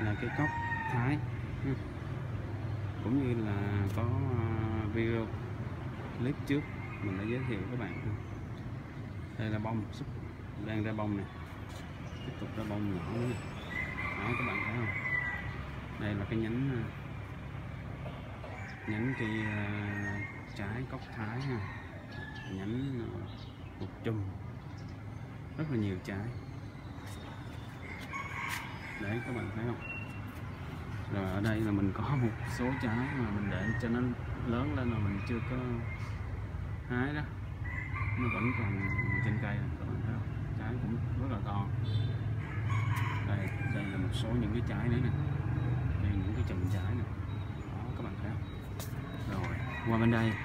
là cây cóc Thái, cũng như là có video clip trước mình đã giới thiệu các bạn. Đây là bông súp đang ra bông này, tiếp tục ra bông nhỏ nữa. Đó, các bạn thấy không? Đây là cái nhánh cây trái cóc Thái ha. Nhánh một chùm rất là nhiều trái. Đấy, các bạn thấy không? Rồi ở đây là mình có một số trái mà mình để cho nó lớn lên mà mình chưa có hái đó, nó vẫn còn trên cây này, các bạn thấy không? Trái cũng rất là to. Đây là một số những cái trái nữa nè, đây là những cái chùm trái nè. Đó, các bạn thấy không? Rồi qua bên đây,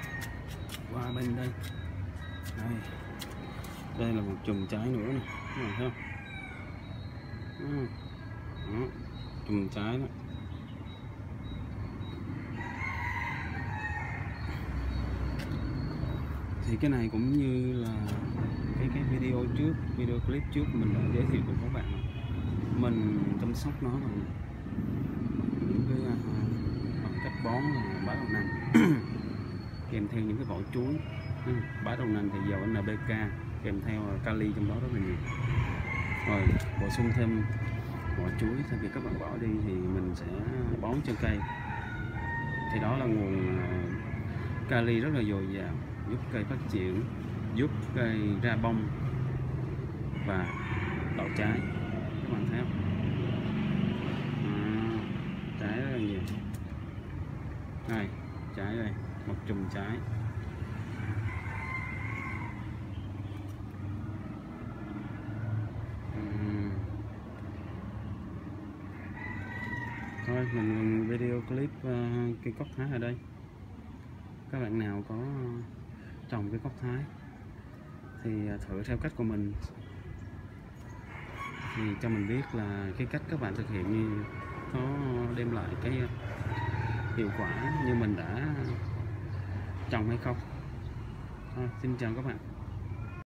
đây là một chùm trái nữa nè, các bạn thấy không? Đó, chùm trái đó. Thì cái này cũng như là cái video clip trước mình đã giới thiệu cùng các bạn, mình chăm sóc nó bằng những cái bằng cách bón là bã đậu nành kèm theo những cái vỏ chuối. Bã đậu nành thì giàu NPK, kèm theo kali trong đó rất là nhiều. Rồi bổ sung thêm vỏ chuối, sau khi các bạn bỏ đi thì mình sẽ bón cho cây, thì đó là nguồn kali rất là dồi dào, giúp cây phát triển, giúp cây ra bông và đậu trái. Các bạn thấy không? Trái rất là nhiều. Đây, trái đây, một chùm trái. Thôi mình video clip cây cóc Thái ở đây. Các bạn nào có trồng cây cóc Thái thì thử theo cách của mình, thì cho mình biết là cái cách các bạn thực hiện như có đem lại cái hiệu quả như mình đã trồng hay không. Thôi, xin chào các bạn.